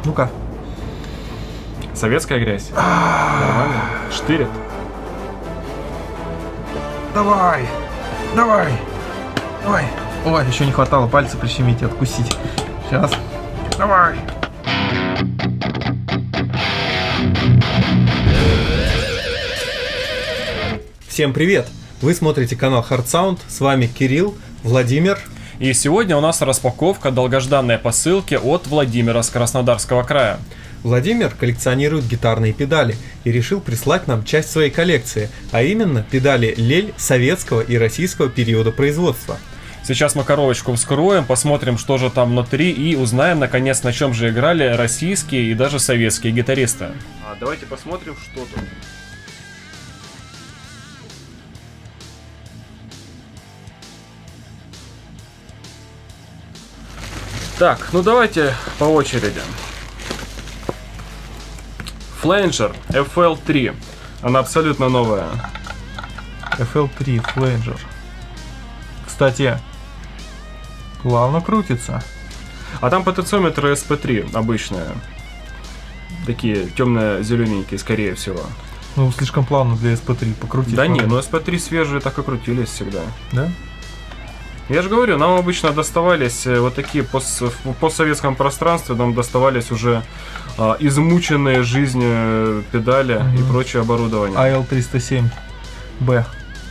Ну-ка. Советская грязь. Нормально. Штырит. Давай! Давай! Давай! Ой, еще не хватало пальцы прищемить и откусить. Сейчас. Давай! Всем привет! Вы смотрите канал Hard Sound. С вами Кирилл, Владимир. И сегодня у нас распаковка долгожданной посылки от Владимира с Краснодарского края. Владимир коллекционирует гитарные педали и решил прислать нам часть своей коллекции, а именно педали Лель советского и российского периода производства. Сейчас мы коробочку вскроем, посмотрим, что же там внутри, и узнаем, наконец, на чем же играли российские и даже советские гитаристы. Давайте посмотрим, что тут. Так, ну давайте по очереди. Фленджер FL3. Она абсолютно новая. FL3 Фленджер. Кстати, плавно крутится. А там потенциометры SP3 обычные. Такие темно-зелененькие, скорее всего. Ну, слишком плавно для SP3 покрутить. Да не, но SP3 свежие так и крутились всегда. Да? Я же говорю, нам обычно доставались вот такие в постсоветском пространстве, нам доставались уже измученные жизнью педали и прочее оборудование. AL307B.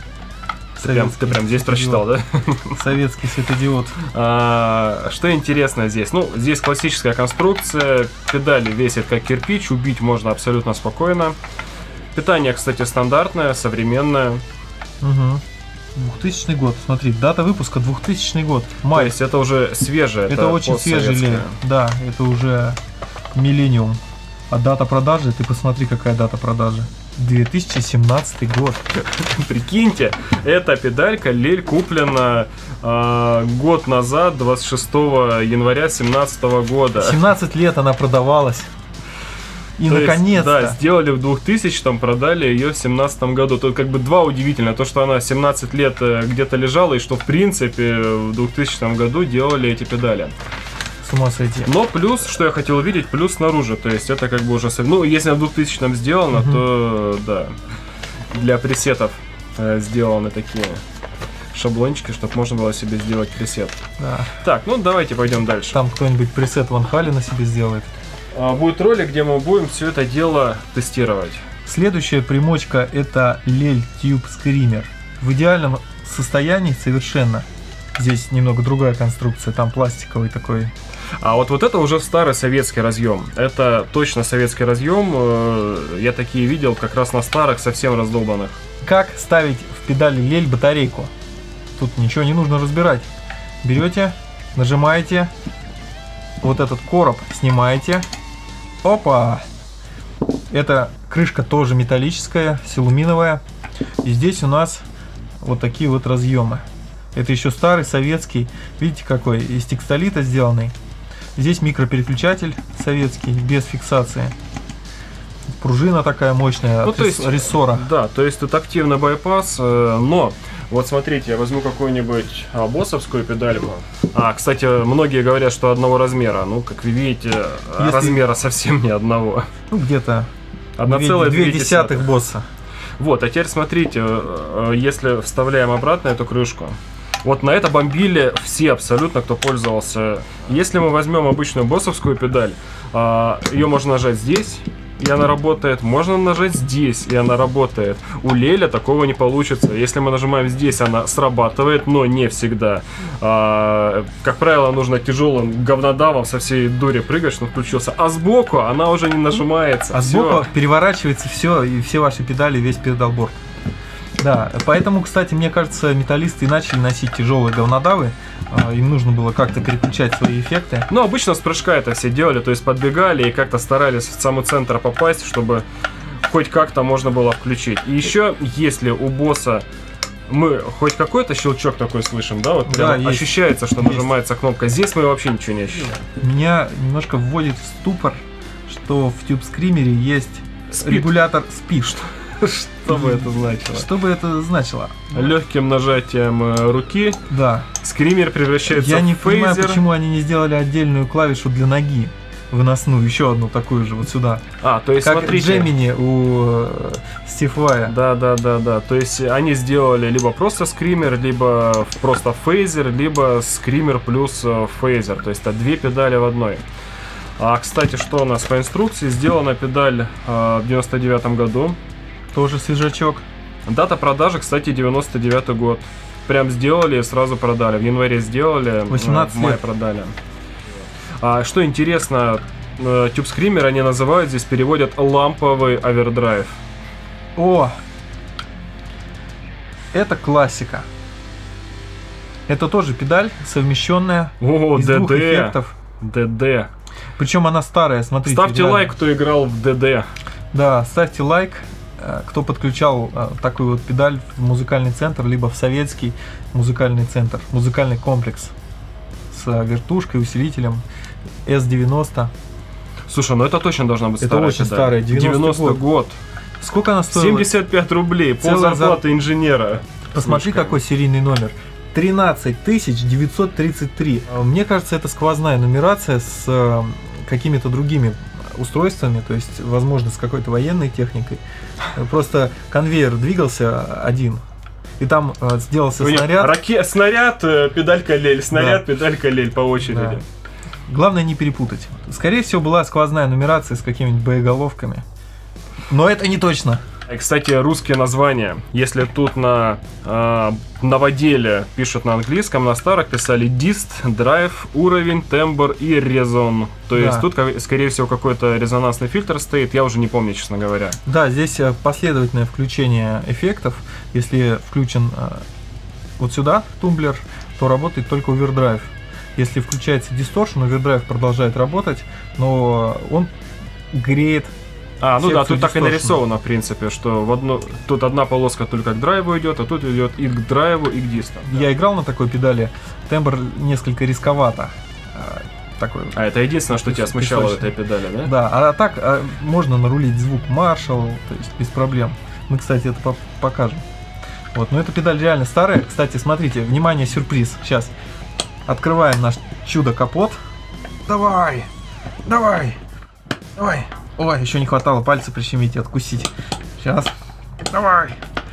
Ты прям здесь прочитал, да? Советский светодиод. Что интересно здесь? Ну, здесь классическая конструкция, педали весят как кирпич, убить можно абсолютно спокойно. Питание, кстати, стандартное, современное. Угу. 2000 год, смотри, дата выпуска 2000 год, май. То есть это уже свежее. Это очень свежий, да, это уже миллениум. А дата продажи, ты посмотри, какая дата продажи. 2017 год. Прикиньте, эта педалька Лель куплена год назад, 26 января 2017 года. 17 лет она продавалась. И наконец-то. Да, сделали в 2000-м, продали ее в 2017 году. Тут как бы два удивительно. То, что она 17 лет где-то лежала, и что в принципе в 2000 году делали эти педали. С ума сойти. Но плюс, что я хотел увидеть, плюс снаружи. То есть это как бы уже... Ну, если в 2000-м сделано, то да. Для пресетов сделаны такие шаблончики, чтобы можно было себе сделать пресет. Да. Так, ну давайте пойдем дальше. Там кто-нибудь пресет Ван Халена себе сделает. Будет ролик, где мы будем все это дело тестировать. Следующая примочка — это Lel Tube Screamer. В идеальном состоянии совершенно. Здесь немного другая конструкция, там пластиковый такой. А вот это уже старый советский разъем. Это точно советский разъем. Я такие видел как раз на старых, совсем раздолбанных. Как ставить в педали Lel батарейку? Тут ничего не нужно разбирать. Берете, нажимаете, вот этот короб снимаете. Опа! Эта крышка тоже металлическая, силуминовая. И здесь у нас вот такие вот разъемы. Это еще старый советский. Видите, какой? Из текстолита сделанный. Здесь микропереключатель советский, без фиксации. Пружина такая мощная, ну, от рессора. Да, то есть тут активный байпас, но... Вот смотрите, я возьму какую-нибудь боссовскую педальку. Кстати, многие говорят, что одного размера. Ну, как вы видите, размера совсем не одного. Ну, где-то 1,2 босса. Вот, а теперь смотрите, если вставляем обратно эту крышку. Вот на это бомбили все абсолютно, кто пользовался. Если мы возьмем обычную боссовскую педаль, ее можно нажать здесь, и она работает. Можно нажать здесь, и она работает. У Леля такого не получится. Если мы нажимаем здесь, она срабатывает, но не всегда. Как правило, нужно тяжелым говнодавом со всей дури прыгать, чтобы включился. А сбоку она уже не нажимается. А сбоку переворачивается все, и все ваши педали, весь педалборд. Да, поэтому, кстати, мне кажется, металлисты и начали носить тяжелые говнодавы. Им нужно было как-то переключать свои эффекты. Ну, обычно с прыжка это все делали, то есть подбегали и как-то старались в самый центр попасть, чтобы хоть как-то можно было включить. И еще, если у босса мы хоть какой-то щелчок такой слышим, да, вот прям да, ощущается, что нажимается кнопка. Здесь мы вообще ничего не ощущаем. Меня немножко вводит в ступор, что в Tube Screamer есть регулятор спид. Что бы это значило? Что бы это значило? Легким нажатием руки да. скример превращается в фейзер. Я не понимаю, почему они не сделали отдельную клавишу для ноги. выносную, еще одну такую же вот сюда. То есть Как смотрите. Gemini у Steve Vai. Да. То есть они сделали либо просто скример, либо просто фейзер, либо скример плюс фейзер. То есть это две педали в одной. Кстати, что у нас по инструкции? Сделана педаль в 99 году. Тоже свежачок. Дата продажи, кстати, 99 год. Прям сделали и сразу продали. В январе сделали, 18 в мае лет. продали. Что интересно, Tube Screamer они называют, здесь переводят ламповый овердрайв. О! Это классика. Это тоже педаль, совмещенная О, из двух ДД. эффектов. ДД. Причем она старая, смотрите. Ставьте реально. лайк, кто играл в ДД. Да, ставьте лайк, кто подключал такую вот педаль в музыкальный центр, либо в советский музыкальный центр, музыкальный комплекс с вертушкой, усилителем S90. Слушай, ну это точно должна быть Это старая очень педаль. старая, 90 год. Сколько она стоила? 75 рублей, пол Целая зарплаты инженера. Посмотри, Слишком. какой серийный номер. 13 933. Мне кажется, это сквозная нумерация с какими-то другими устройствами, то есть, возможно, с какой-то военной техникой. Просто конвейер двигался один, и там сделался снаряд. Снаряд, педалька лель, снаряд, педалька лель по очереди. Да. Главное не перепутать. Скорее всего, была сквозная нумерация с какими-нибудь боеголовками. Но это не точно. И, кстати, русские названия. Если тут на новоделе пишут на английском, на старых писали дист, драйв, уровень, тембр и резон. То есть тут, скорее всего, какой-то резонансный фильтр стоит. Я уже не помню, честно говоря. Да, здесь последовательное включение эффектов. Если включен вот сюда тумблер, то работает только овердрайв. Если включается дисторшн, овердрайв продолжает работать, но он греет. Ну да, тут так и дисторшн. нарисовано, в принципе, что тут одна полоска только к драйву идет, а тут идет и к драйву, и к дисту. Я играл на такой педали, тембр несколько рисковато. Такой, это единственное, что тебя смущало в песочный. этой педали, да? Да, а так можно нарулить звук Marshall, то есть без проблем. Мы, кстати, это покажем. Вот, но эта педаль реально старая. Кстати, смотрите, внимание, сюрприз. Сейчас открываем наш чудо-капот. Давай! Ой, еще не хватало пальцы прищемить и откусить. Сейчас. Давай!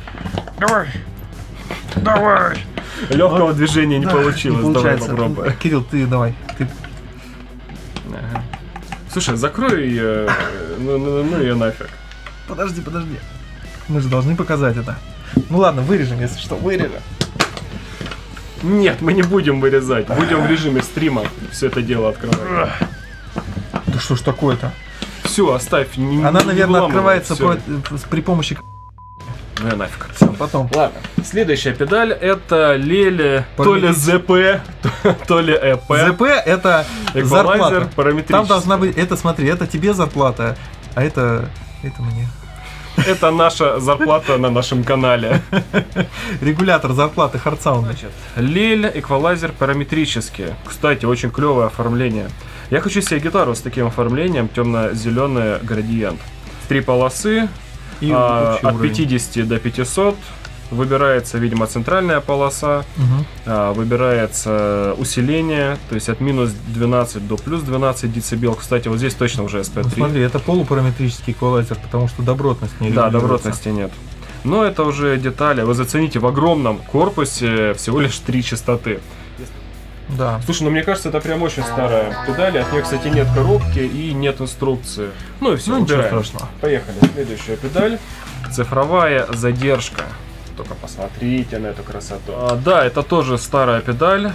Легкого движения не Да, получилось. не Давай получается. попробуем. Кирилл, ты давай. Ага. Слушай, закрой ее, ну ее нафиг. Подожди. Мы же должны показать это. Ну ладно, вырежем, если что, вырежем. Нет, мы не будем вырезать. Будем в режиме стрима все это дело открывать. Да что ж такое-то? Все, оставь. Она, наверное, открывается всё. при помощи... Ну и нафиг. Все, потом. Ладно, следующая педаль это Леле, то ли ЗП, то ли ЭП. ЗП это Эквалайзер зарплата. параметрический. Там должна быть, это смотри, это тебе зарплата, а это мне. Это наша зарплата на нашем канале. Регулятор зарплаты Hardsound. Лель, эквалайзер параметрический. Кстати, очень клевое оформление. Я хочу себе гитару с таким оформлением, темно-зеленый градиент. 3 полосы, И от общий уровень. 50 до 500. Выбирается, видимо, центральная полоса, выбирается усиление, то есть от минус 12 до плюс 12 дБ. Кстати, вот здесь точно уже SP3. Ну, смотри, это полупараметрический эквалайзер, потому что добротность не Да, регулируется. добротности нет. Но это уже детали. Вы зацените, в огромном корпусе всего лишь 3 частоты. Да. Слушай, ну мне кажется, это прям очень старая педаль. От нее, кстати, нет коробки и нет инструкции. Ну и все, Ну, ничего убираем. страшного. Поехали. Следующая педаль. Цифровая задержка. Только посмотрите на эту красоту. Да, это тоже старая педаль.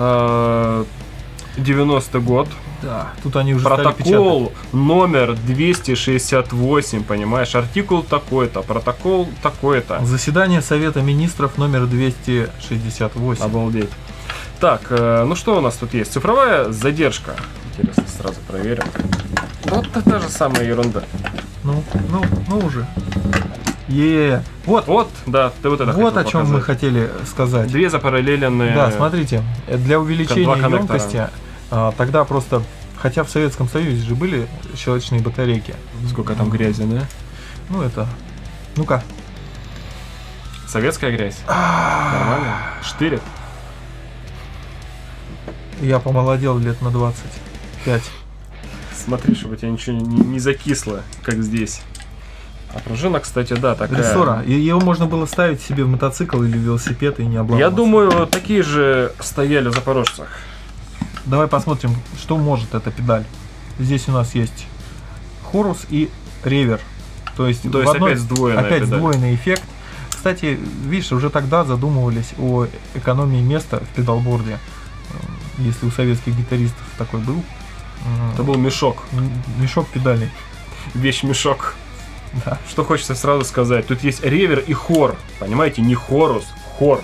90-й год. Да. Тут они уже стали Протокол номер 268, понимаешь? Артикул такой-то, протокол такой-то. печатать. Заседание Совета Министров номер 268. Обалдеть. Так, ну что у нас тут есть? Цифровая задержка. Интересно, сразу проверим. Вот та же самая ерунда. Ну уже. Вот. Вот, да, ты вот это Вот хотел о чем мы показать. хотели сказать. Две запараллеленные. Да, смотрите, для увеличения два коннектора. емкости тогда просто, хотя в Советском Союзе же были щелочные батарейки. Сколько там грязи, да? Ну это, ну-ка. Советская грязь. Нормально? Штырит. Я помолодел лет на 25. Смотри, чтобы у тебя ничего не закисло, как здесь. А пружина, кстати, да, такая. Рессора. Ее можно было ставить себе в мотоцикл или велосипед и не обломаться. Я думаю, такие же стояли в Запорожцах. Давай посмотрим, что может эта педаль. Здесь у нас есть хорус и ревер. То есть опять сдвоенная опять педаль. сдвоенный эффект. Кстати, видишь, уже тогда задумывались о экономии места в педалборде. Если у советских гитаристов такой был. Это был мешок. Мешок педалей. Вещь-мешок. Да. Что хочется сразу сказать. Тут есть ревер и хор. Понимаете, не хорус, хор.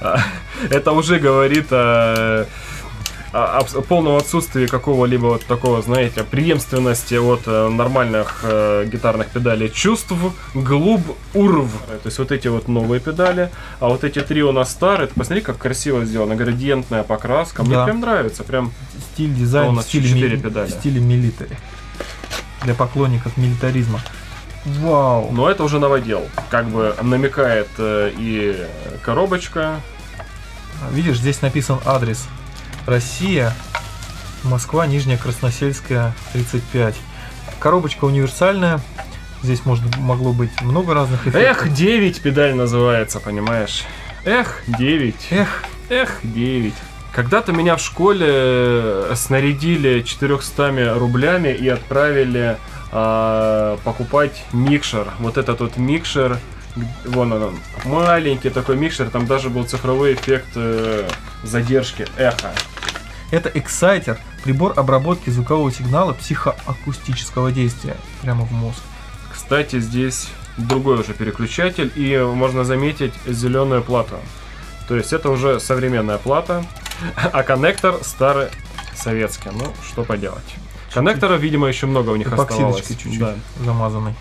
Это уже говорит о полном отсутствии какого-либо вот такого, знаете, преемственности от нормальных гитарных педалей чувств, глуб, урв. То есть вот эти вот новые педали, а вот эти три у нас старые. Ты посмотри, как красиво сделано, градиентная покраска. Мне прям нравится, прям стиль, дизайн у нас в стиле милитари. Для поклонников милитаризма. Вау! Но это уже новодел. Как бы намекает и коробочка. Видишь, здесь написан адрес. Россия, Москва, Нижняя Красносельская, 35. Коробочка универсальная. Здесь могло быть много разных эффектов. Эх, 9 педаль называется, понимаешь? Эх, 9. Эх, 9. Когда-то меня в школе снарядили 400 рублями и отправили покупать микшер. Вот этот вот микшер. Вон он, маленький такой микшер, там даже был цифровой эффект задержки, эхо. Это Exciter, прибор обработки звукового сигнала психоакустического действия, прямо в мозг. Кстати, здесь другой уже переключатель, и можно заметить зеленую плату. То есть это уже современная плата, а коннектор старый советский. Ну, что поделать. Коннекторов, видимо, еще много у них оставалось. Чуть-чуть замазанный.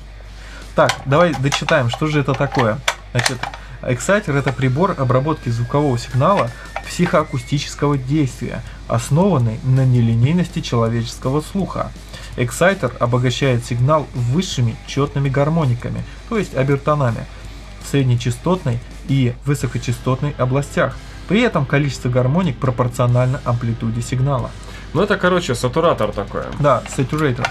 Так, давай дочитаем, что же это такое. Значит, Exciter — это прибор обработки звукового сигнала психоакустического действия, основанный на нелинейности человеческого слуха. Exciter обогащает сигнал высшими четными гармониками, то есть обертонами, в среднечастотной и высокочастотной областях. При этом количество гармоник пропорционально амплитуде сигнала. Ну это, короче, сатуратор такой. Да, сатуратор.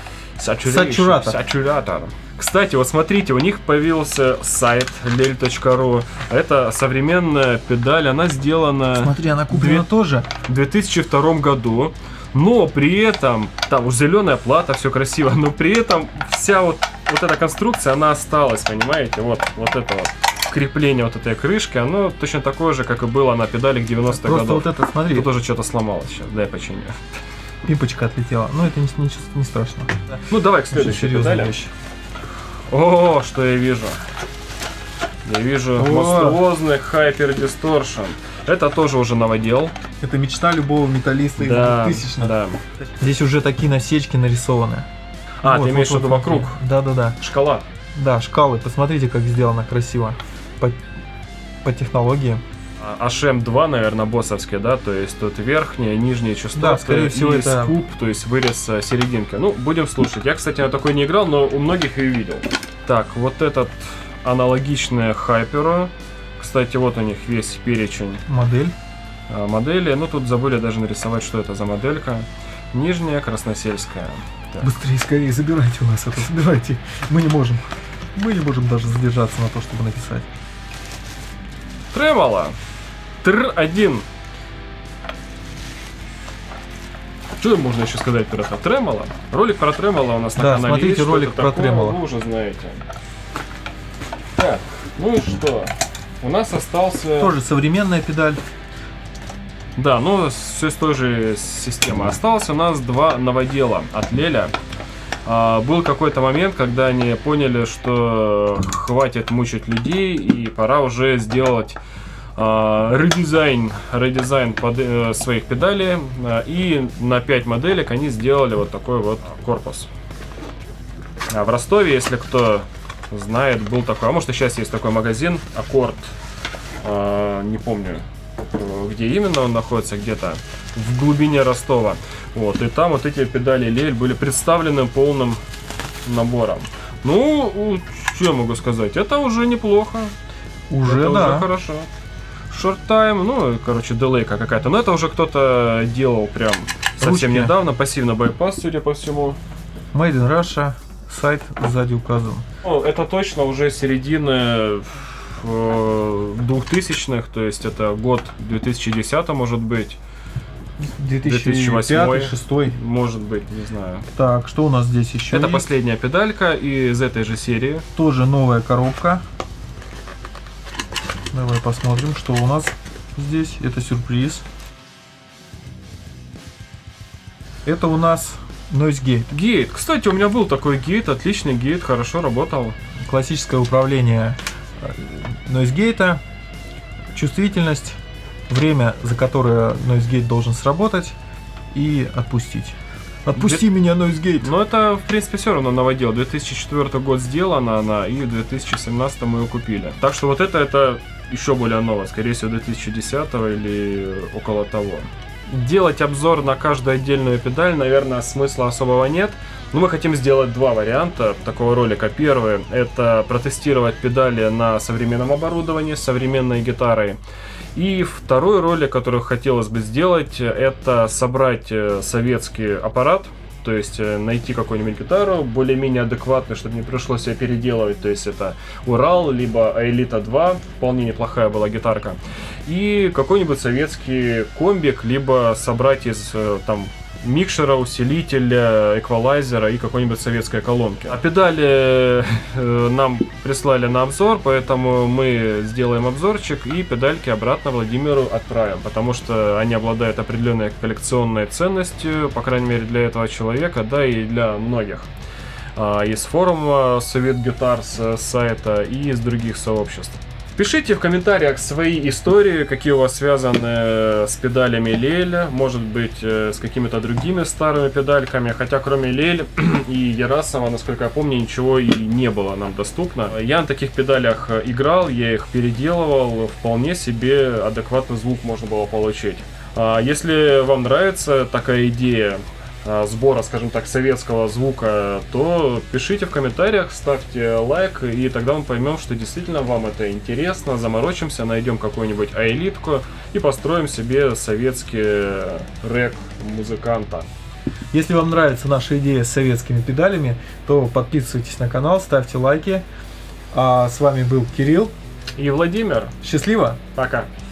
Сатуратор. Кстати, вот смотрите, у них появился сайт lel.ru. Это современная педаль, она сделана... Смотри, она куплена тоже. В 2002 году. Но при этом, там уж зеленая плата, все красиво, но при этом вся вот эта конструкция, она осталась, понимаете? Вот это вот крепление вот этой крышки, оно точно такое же, как и было на педалях 90-х годов. Просто вот это, смотри. Тут уже что-то сломалось сейчас, дай починю. Пипочка отлетела, но это не страшно. Ну давай к следующей педали. О, что я вижу? Я вижу монструозный Hyper Distortion. Это тоже уже новодел. Это мечта любого металлиста из 2000-х. Да. Здесь уже такие насечки нарисованы. А, вот, ты имеешь в виду вокруг? Да. Шкала. Да, шкалы. Посмотрите, как сделано красиво. По технологии. HM2, наверное, боссовский, да, то есть тут верхняя, нижняя частота, да, скорее всего, и это скуп, то есть вырез серединки. Ну, будем слушать. Я, кстати, на такой не играл, но у многих ее видел. Так, вот этот аналогичный Hyper. Кстати, вот у них весь перечень модели. Ну, тут забыли даже нарисовать, что это за моделька. Нижняя Красносельская. Так. Быстрее, скорее, забирайте у нас это, забирайте. Мы не можем даже задержаться на то, чтобы написать. Тремоло. Тр-1. Что можно еще сказать про это? Тремоло? Ролик про тремоло у нас на канале смотрите, есть. ролик про тремоло. Вы уже знаете. Так, ну и что? У нас остался... Тоже современная педаль. Да, но все с той же системы. Осталось у нас два новодела от Леля. Был какой-то момент, когда они поняли, что хватит мучить людей и пора уже сделать редизайн своих педалей. И на 5 моделек они сделали вот такой вот корпус. В Ростове, если кто знает, был такой, а может и сейчас есть такой магазин Аккорд, не помню, где именно он находится, где-то в глубине Ростова. Вот, и там вот эти педали Лель были представлены полным набором. Ну, что я могу сказать? Это уже неплохо. Уже хорошо. Short time, ну, короче, делейка какая-то. Но это уже кто-то делал прям совсем Ручки. недавно. Пассивный байпас, судя по всему. Made in Russia. Сайт сзади указан. Ну, это точно уже середины 2000-х, то есть это год 2010 может быть. 2005-2006. Может быть, не знаю. Так, что у нас здесь еще? Это есть? последняя педалька из этой же серии. Тоже новая коробка. Давай посмотрим, что у нас здесь. Это сюрприз. Это у нас Noise Gate. Гейт. Кстати, у меня был такой гейт, отличный гейт, хорошо работал. Классическое управление Noise Gate. Чувствительность. Время, за которое Noise Gate должен сработать. И отпустить. Отпусти меня, Noise Gate. Но это, в принципе, все равно новодел. 2004 год сделана она, и в 2017 мы ее купили. Так что вот это еще более новое, скорее всего, 2010 или около того. Делать обзор на каждую отдельную педаль, наверное, смысла особого нет. Но мы хотим сделать два варианта такого ролика. Первый — это протестировать педали на современном оборудовании с современной гитарой. И второй ролик, который хотелось бы сделать, это собрать советский аппарат. То есть найти какую-нибудь гитару более-менее адекватную, чтобы не пришлось ее переделывать. То есть это Урал, либо Аэлита 2, вполне неплохая была гитарка. И какой-нибудь советский комбик, либо собрать из там микшера, усилителя, эквалайзера и какой-нибудь советской колонки. А педали нам прислали на обзор, поэтому мы сделаем обзорчик и педальки обратно Владимиру отправим, потому что они обладают определенной коллекционной ценностью, по крайней мере для этого человека, да и для многих. Из форума Совет Гитар с сайта и из других сообществ. Пишите в комментариях свои истории, какие у вас связаны с педалями Лель, может быть, с какими-то другими старыми педальками, хотя кроме Лель и Ярасова, насколько я помню, ничего и не было нам доступно. Я на таких педалях играл, я их переделывал, вполне себе адекватный звук можно было получить. Если вам нравится такая идея сбора, скажем так, советского звука, то пишите в комментариях, ставьте лайк, и тогда мы поймем, что действительно вам это интересно, заморочимся, найдем какую-нибудь аэлитку и построим себе советский рэк музыканта. Если вам нравится наша идея с советскими педалями, то подписывайтесь на канал, ставьте лайки. А с вами был Кирилл И Владимир. Счастливо! Пока!